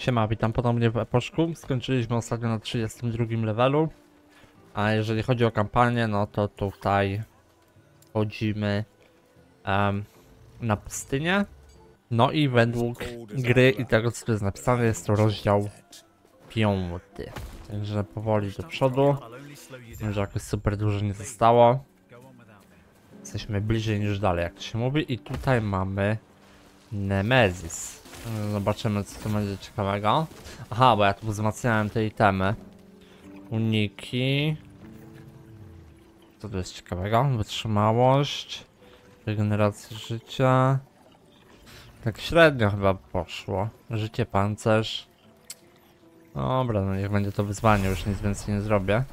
Siema, witam ponownie w Eposzku. Skończyliśmy ostatnio na 32 levelu. A jeżeli chodzi o kampanię, no to tutaj chodzimy na pustynię. No i według gry i tego, co tu jest napisane, jest to rozdział 5. Także powoli do przodu. Może jakoś super dużo nie zostało. Jesteśmy bliżej niż dalej, jak to się mówi. I tutaj mamy Nemesis. Zobaczymy, co tu będzie ciekawego. Aha, bo ja tu wzmacniałem te itemy. Uniki. Co tu jest ciekawego? Wytrzymałość. Regeneracja życia. Tak średnio chyba poszło. Życie, pancerz. Dobra, no niech będzie to wyzwanie, już nic więcej nie zrobię.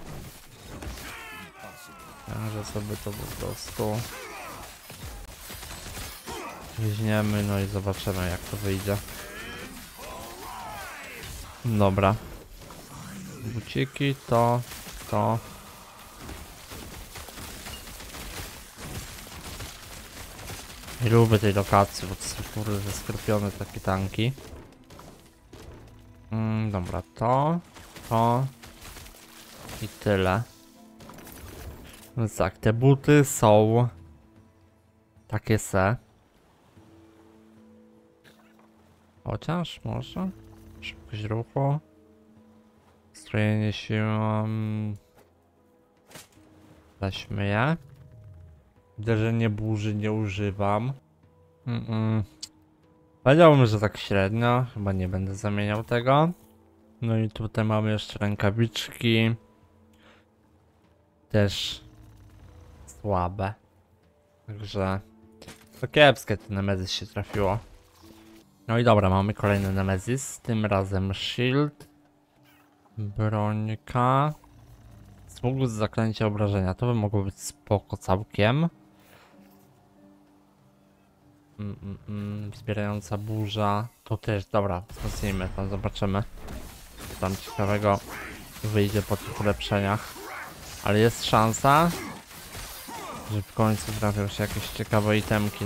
Także sobie to po prostu weźmiemy, no i zobaczymy, jak to wyjdzie. Dobra. Buciki to. Nie lubię tej lokacji, bo to są kurde skropione takie tanki. Dobra, to i tyle. Więc tak, te buty są takie se. Chociaż może szybkość ruchu, strojenie siłą, weźmy je. Uderzenie burzy nie używam. Powiedziałbym, że tak średnio, chyba nie będę zamieniał tego. No i tutaj mamy jeszcze rękawiczki. Też słabe. Także to kiepskie, ten Nemesis się trafiło. No i dobra, mamy kolejny Nemesis, tym razem shield, brońka, smug z zaklęcia obrażenia, to by mogło być spoko całkiem. Wspierająca burza, to też, dobra, wzmocnijmy to, zobaczymy, co tam ciekawego wyjdzie po tych ulepszeniach. Ale jest szansa, że w końcu trafią się jakieś ciekawe itemki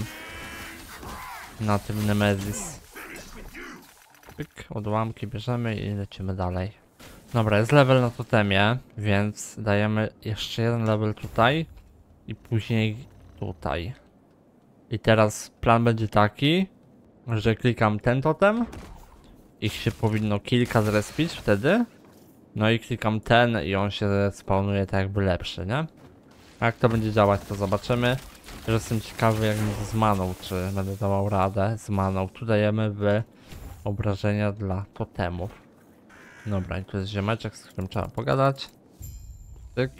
na tym Nemesis. Pyk, odłamki bierzemy i lecimy dalej. Dobra, jest level na totemie, więc dajemy jeszcze jeden level tutaj i później tutaj. I teraz plan będzie taki, że klikam ten totem, ich się powinno kilka zrespić wtedy. No i klikam ten i on się spawnuje tak jakby lepszy, nie? A jak to będzie działać, to zobaczymy. Też jestem ciekawy, jak mi z maną, czy będę dawał radę z maną. Tu dajemy w obrażenia dla totemów. Dobra, i tu jest ziomeczek, z którym trzeba pogadać. Tyk.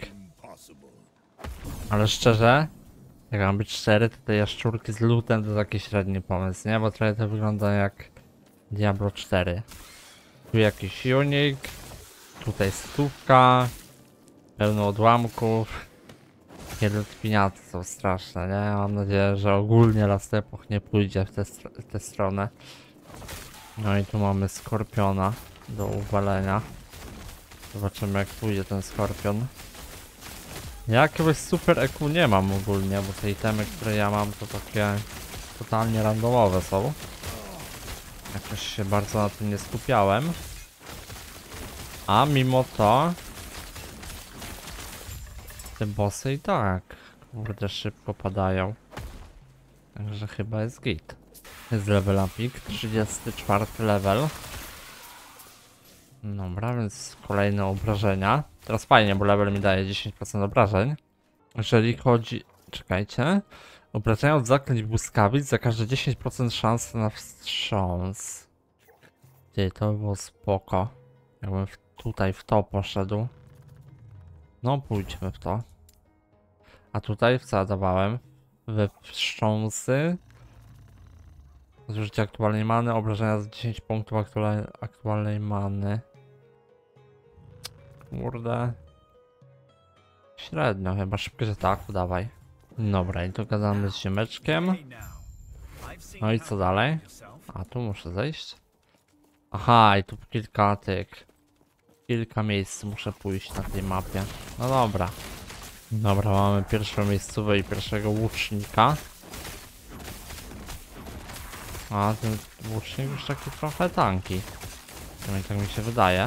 Ale szczerze, jak mam być szczery, to te jaszczurki z lootem to taki średni pomysł, nie? Bo trochę to wygląda jak Diablo 4. Tu jakiś unik. Tutaj stówka. Pełno odłamków. Kiedy piniaty są straszne, nie? Mam nadzieję, że ogólnie Last Epoch nie pójdzie w tę stronę. No i tu mamy skorpiona do uwalenia. Zobaczymy, jak pójdzie ten skorpion. Ja jakiegoś super EQ nie mam ogólnie, bo te itemy, które ja mam, to takie totalnie randomowe są. Jakoś się bardzo na tym nie skupiałem. A mimo to te bossy i tak kurde szybko padają. Także chyba jest git. Jest level upik, 34 level. Dobra, więc kolejne obrażenia. Teraz fajnie, bo level mi daje 10% obrażeń. Jeżeli chodzi... czekajcie. Obrażenia od zaklęć błyskawic za każde 10% szans na wstrząs. Gdzie to by było spoko. Jakbym tutaj w to poszedł. No pójdźmy w to. A tutaj w co dawałem? We wstrząsy. Zużycie aktualnej many, obrażenia za 10 punktów aktualnej many. Kurde. Średnio, chyba szybko się tak, dawaj. Dobra, i tu gadamy z ziemeczkiem. No i co dalej? A tu muszę zejść. Aha, i tu kilka miejsc muszę pójść na tej mapie. No dobra. Dobra, mamy pierwszą miejscówę i pierwszego łucznika. A ten łucznik już taki trochę tanki. No i tak mi się wydaje.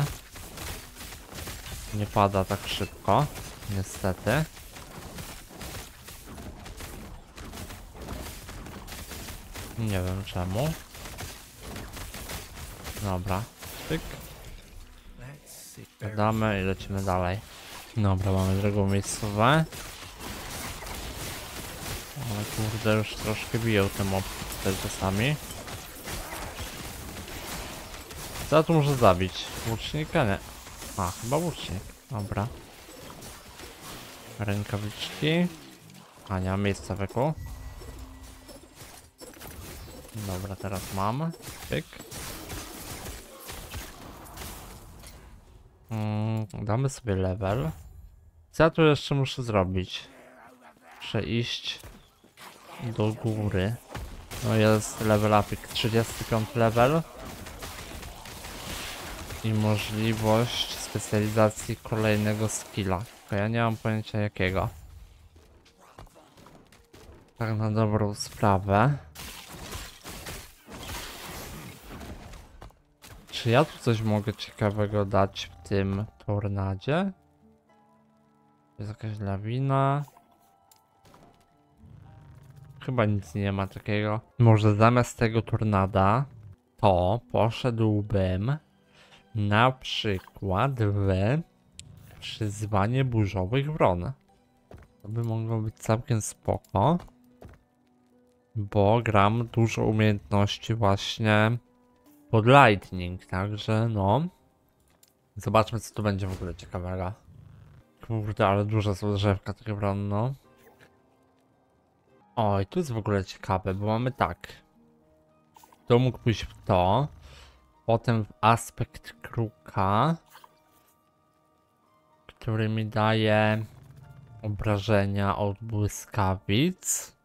Nie pada tak szybko, niestety. Nie wiem czemu. Dobra, pyk. Dodamy i lecimy dalej. Dobra, mamy drugą miejscowe. Ale kurde, już troszkę biją te mopki tutaj czasami. Co ja tu muszę zabić? Łucznika? Nie. A, chyba łucznik. Dobra. Rękawiczki. A, nie mam miejsca weku. Dobra, teraz mam. Pyk. Damy sobie level. Co ja tu jeszcze muszę zrobić? Muszę iść do góry. No jest level upik 35 level. I możliwość specjalizacji kolejnego skilla. Tylko ja nie mam pojęcia jakiego. Tak na dobrą sprawę. Czy ja tu coś mogę ciekawego dać w tym tornadzie? Jest jakaś lawina. Chyba nic nie ma takiego. Może zamiast tego tornada to poszedłbym na przykład w przyzwanie burzowych wron. To by mogło być całkiem spoko. Bo gram dużo umiejętności właśnie pod lightning, także no. Zobaczmy co tu będzie w ogóle ciekawego. Kurde, ale duże są drzewka tych wron, no. Oj, tu jest w ogóle ciekawe, bo mamy tak. To mógł pójść w to. Potem w aspekt kruka, który mi daje obrażenia od błyskawic.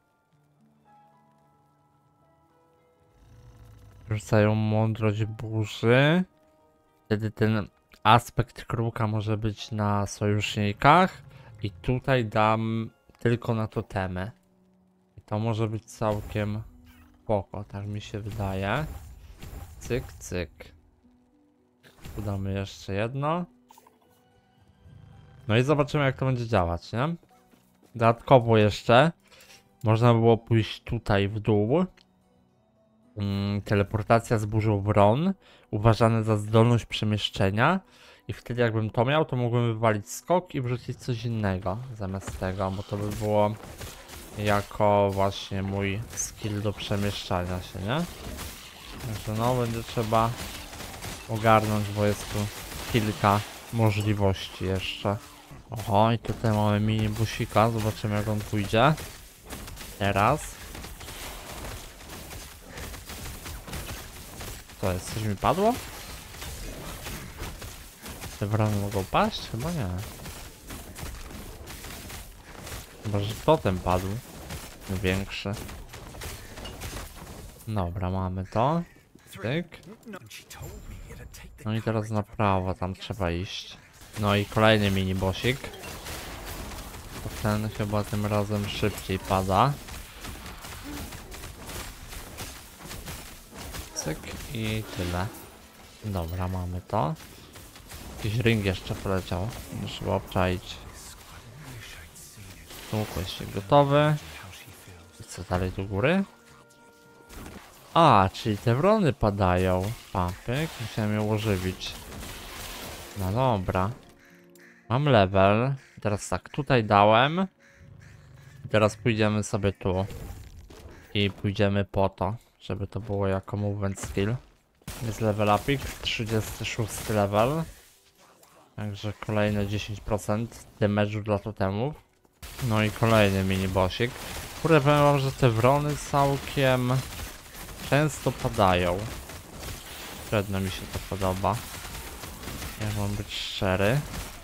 Rzucają mądrość burzy. Wtedy ten aspekt kruka może być na sojusznikach. I tutaj dam tylko na totemy. I to może być całkiem spoko, tak mi się wydaje. Cyk, cyk. Tu damy jeszcze jedno. No i zobaczymy jak to będzie działać, nie? Dodatkowo jeszcze można było pójść tutaj w dół. Teleportacja z burzą wron. Uważane za zdolność przemieszczenia. I wtedy jakbym to miał, to mógłbym wywalić skok i wrzucić coś innego zamiast tego, bo to by było jako właśnie mój skill do przemieszczania się, nie? Także no, będzie trzeba ogarnąć, bo jest tu kilka możliwości jeszcze. Oho, i tutaj mamy mini busika, zobaczymy jak on pójdzie. Teraz. Co jest? Coś mi padło? Te wrony mogą paść? Chyba nie. Chyba, że totem padł. Większy. Dobra, mamy to. Tyk. No i teraz na prawo, tam trzeba iść. No i kolejny mini bossik. Ten chyba tym razem szybciej pada. Cyk i tyle. Dobra, mamy to. Jakiś ring jeszcze poleciał. Trzeba obczaić. Łuk jest gotowy. I co dalej do góry? A, czyli te wrony padają. Papyk, musiałem ją ożywić. No dobra. Mam level. Teraz tak, tutaj dałem. Teraz pójdziemy sobie tu. I pójdziemy po to, żeby to było jako movement skill. Jest level upik, 36 level. Także kolejne 10% damage'u dla totemów. No i kolejny mini bossik. Kurde, powiem wam, że te wrony całkiem często padają. Średnio mi się to podoba. Ja mam być szczery.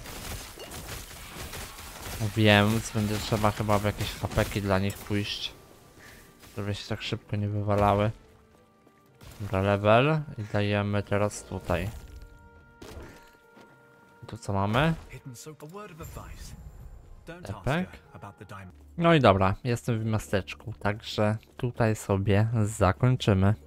Wiem, więc będzie trzeba chyba w jakieś hapeki dla nich pójść. Żeby się tak szybko nie wywalały. Dobra, level. I dajemy teraz tutaj. Tu co mamy? Epek. No i dobra, jestem w miasteczku, także tutaj sobie zakończymy.